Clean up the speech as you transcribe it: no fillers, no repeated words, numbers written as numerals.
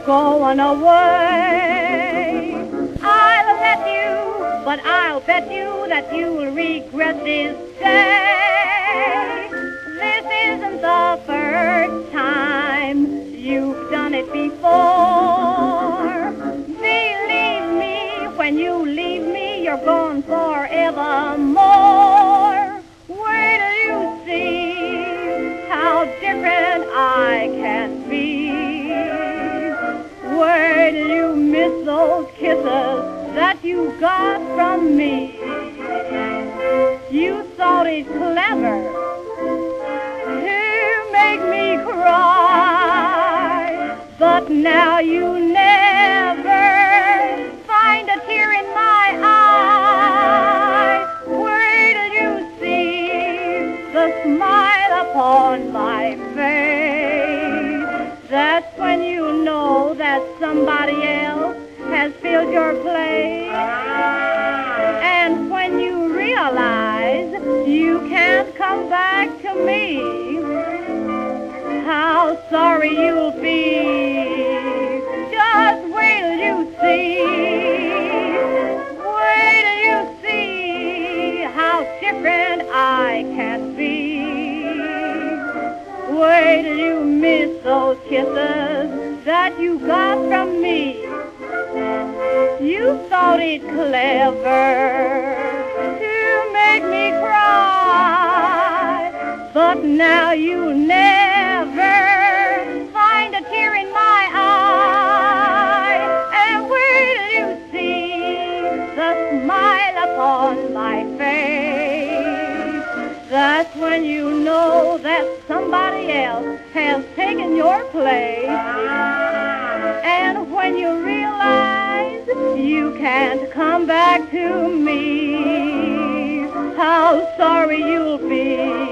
going away. I'll let you, but I'll bet you that you'll regret this day. This isn't the first time you've done it before. Believe me, when you leave me, you're gone forevermore. Wait till you see how different I can be. Wait till you miss those kisses that you got from me. You thought it clever to make me cry, but now you never find a tear in my eye. Wait till you see the smile upon my face. That's when you know that somebody else has filled your place. And when you realize you can't come back to me, how sorry you'll be. Just wait till you see. Wait till you see how different I can be. Wait till you miss those kisses that you got from me. You thought it clever to make me cry, but now you never find a tear in my eye. And wait till you see the smile upon my face. That's when you know that somebody else has taken your place. And when you realize you can't come back to me, how sorry you'll be.